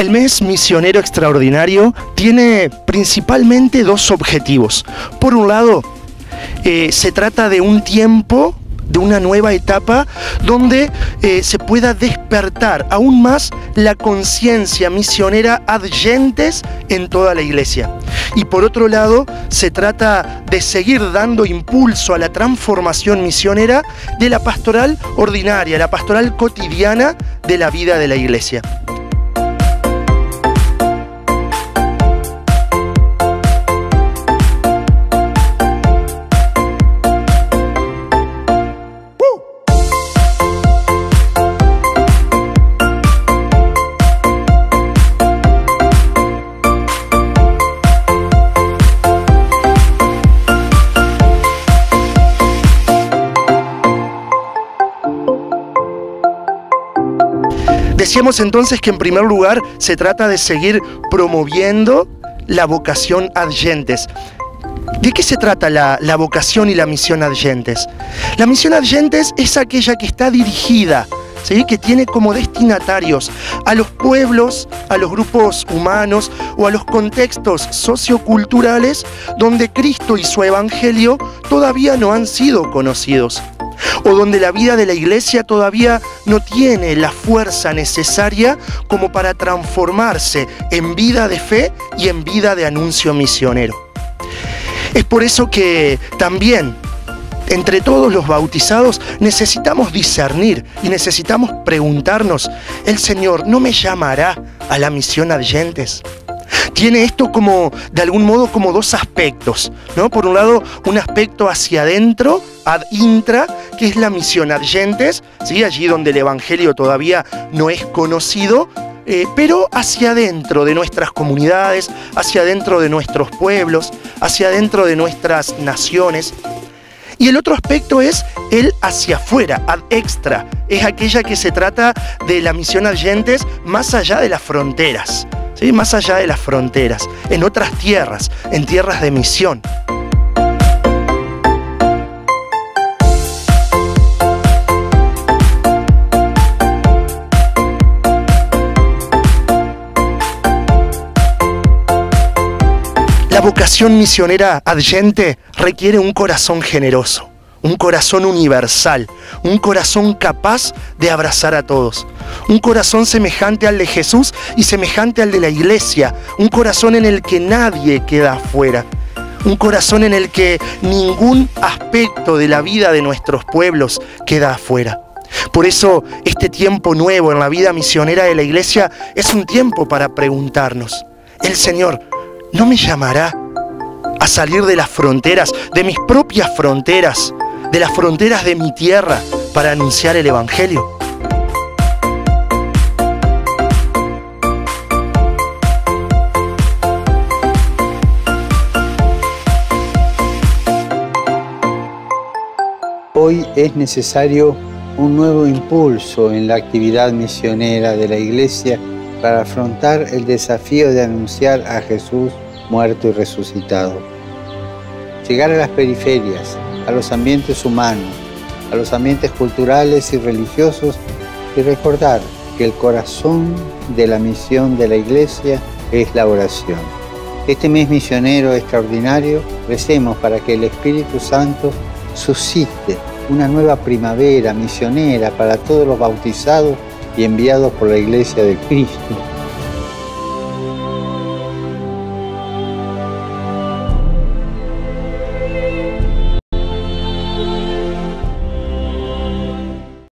El mes misionero extraordinario tiene principalmente dos objetivos. Por un lado, se trata de un tiempo, de una nueva etapa donde se pueda despertar aún más la conciencia misionera ad gentes en toda la iglesia. Y por otro lado, se trata de seguir dando impulso a la transformación misionera de la pastoral ordinaria, la pastoral cotidiana de la vida de la iglesia. Decíamos entonces que en primer lugar se trata de seguir promoviendo la vocación ad gentes. ¿De qué se trata la vocación y la misión ad gentes? La misión ad gentes es aquella que está dirigida, ¿sí?, que tiene como destinatarios a los pueblos, a los grupos humanos o a los contextos socioculturales donde Cristo y su Evangelio todavía no han sido conocidos, o donde la vida de la iglesia todavía no tiene la fuerza necesaria como para transformarse en vida de fe y en vida de anuncio misionero. Es por eso que también entre todos los bautizados necesitamos discernir y necesitamos preguntarnos: ¿el Señor no me llamará a la misión ad gentes? Tiene esto como, de algún modo, como dos aspectos, ¿no? Por un lado, un aspecto hacia adentro, ad intra, que es la misión ad gentes, ¿sí?, allí donde el Evangelio todavía no es conocido, pero hacia adentro de nuestras comunidades, hacia adentro de nuestros pueblos, hacia adentro de nuestras naciones. Y el otro aspecto es el hacia afuera, ad extra, es aquella que se trata de la misión ad gentes más allá de las fronteras, ¿sí?, más allá de las fronteras, en otras tierras, en tierras de misión. La vocación misionera ad gente requiere un corazón generoso, un corazón universal, un corazón capaz de abrazar a todos, un corazón semejante al de Jesús y semejante al de la iglesia, un corazón en el que nadie queda afuera, un corazón en el que ningún aspecto de la vida de nuestros pueblos queda afuera. Por eso este tiempo nuevo en la vida misionera de la iglesia es un tiempo para preguntarnos: ¿el Señor no me llamará a salir de las fronteras, de mis propias fronteras, de las fronteras de mi tierra, para anunciar el Evangelio? Hoy es necesario un nuevo impulso en la actividad misionera de la Iglesia para afrontar el desafío de anunciar a Jesús muerto y resucitado. Llegar a las periferias, a los ambientes humanos, a los ambientes culturales y religiosos, y recordar que el corazón de la misión de la Iglesia es la oración. Este mes misionero extraordinario, recemos para que el Espíritu Santo suscite una nueva primavera misionera para todos los bautizados y enviados por la Iglesia de Cristo.